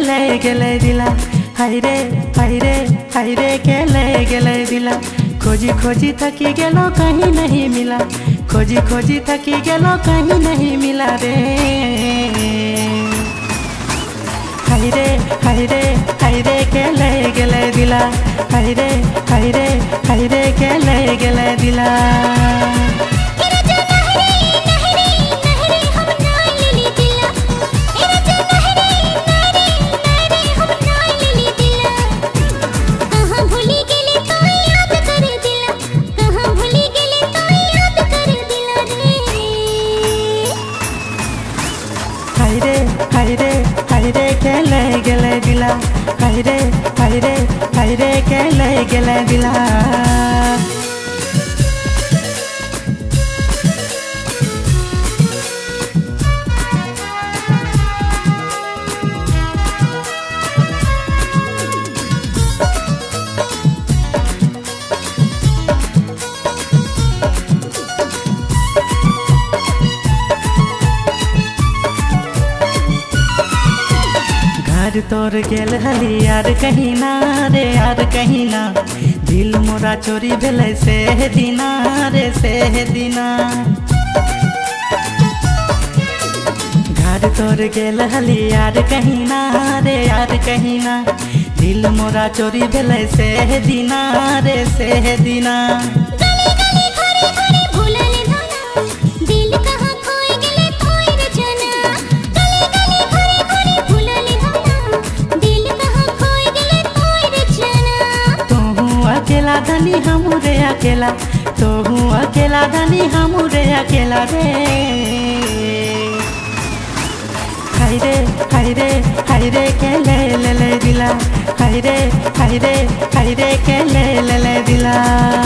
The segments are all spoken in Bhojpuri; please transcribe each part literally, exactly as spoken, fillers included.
ले गेले दिला। हाय रे हाय रे हाय रे के ले गेले दिला। खोजी खोजी थकी गेलो कहीं नहीं मिला, खोजी खोजी थकी गेलो कहीं नहीं मिला रे। हाय रे हाय रे हाय रे के ले गेले दिला। हाय रे हाय रे हाय रे के ले गेले दिला। हाय रे हाय रे हाय रे के ले गेले दिला। हाय रे हाय रे हाय रे के ले गेले दिला। घर तोर गेल हली यार कहीं ना रे यार कहीं ना। दिल मोरा चोरी भेले से दिना रे से दिना। घर तोर गेल हली यार कहीं ना रे यार कहीं ना। दिल मोरा चोरी भेले से दिना रे से दिना। अकेला धनी हमरे अकेला, तो हूँ अकेला धनी हमरे अकेला रे। हाय रे हाय रे हाय रे के ले ले ले दिला। हाय रे हाय रे हाय रे के ले ले ले दिला।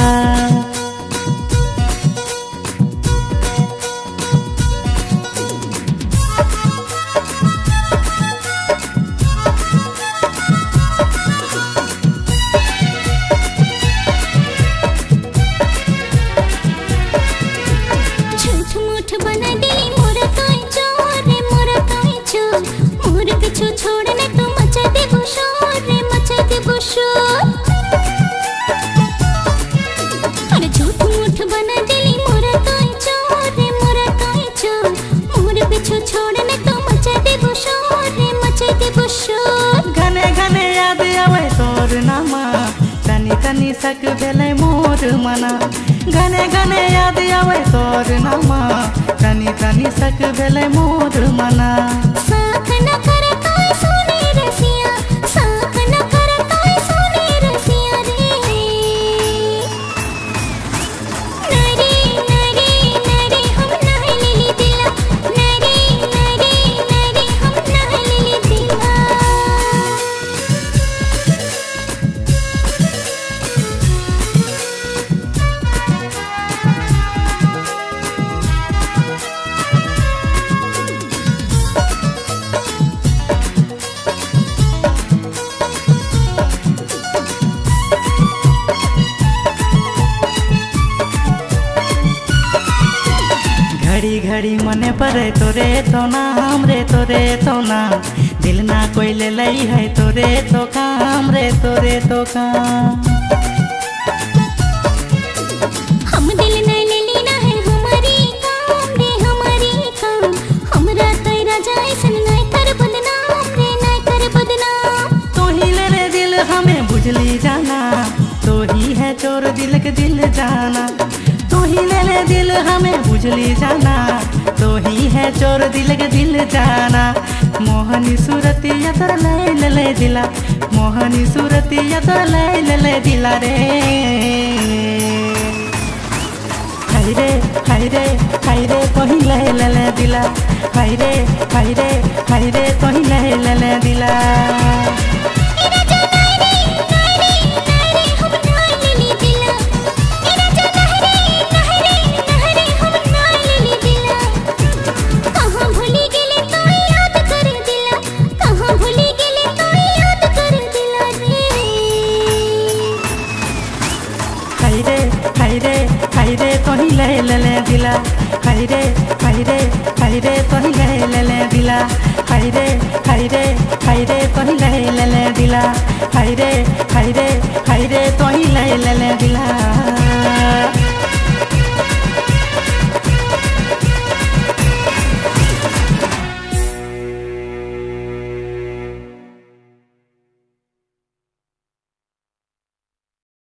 घने घने याद आवे तोर नामा, तनी तनी सक भेले मोर मना। घने घने याद आवे तोर नामा, तनी तनी सक भेले मोर मना। साथ न करे कोई सुने रसिया, साथ न करे कोई सुने रसिया रे। नरे नरे नरे हम नहीं लेली दिला, नरे नरे नरे हम नहीं लेली दिला। घड़ी घड़ी मने पड़े तोरे तो नाम रे तोरे तो ना। दिल ना कोई ले लई है तोरे तो काम रे तोरे तो काम। हम दिल नहीं ले लेना है हमारी काम रे हमारी काम। हमरा तेरा जैसन नहीं कर बदनाम रे नहीं कर बदनाम। तो ही ले रे दिल हमें बुझली जाना, तो ही है चोर दिल के दिल जाना। तो ही ले ले दिल हमें बुझली जाना, तो ही है चोर दिल के दिल जाना। मोहनी सूरतिया तो ले ले ले दिला, मोहनी सूरतिया तो ले ले ले दिला रे। हाय रे हाय रे हाय रे कहीं ले ले ले दिला। हाय रे हाय रे हाय रे कहीं ले ले ले दिला। हाय रे हाय रे हाय हाय रे तोही ले ले ले दिला हाय रे हाय रे हाय रे तोही ले ले ले दिला हाय रे हाय रे हाय रे तोही ले ले ले दिला हाय रे हाय रे हाय रे तोही ले ले ले दिला।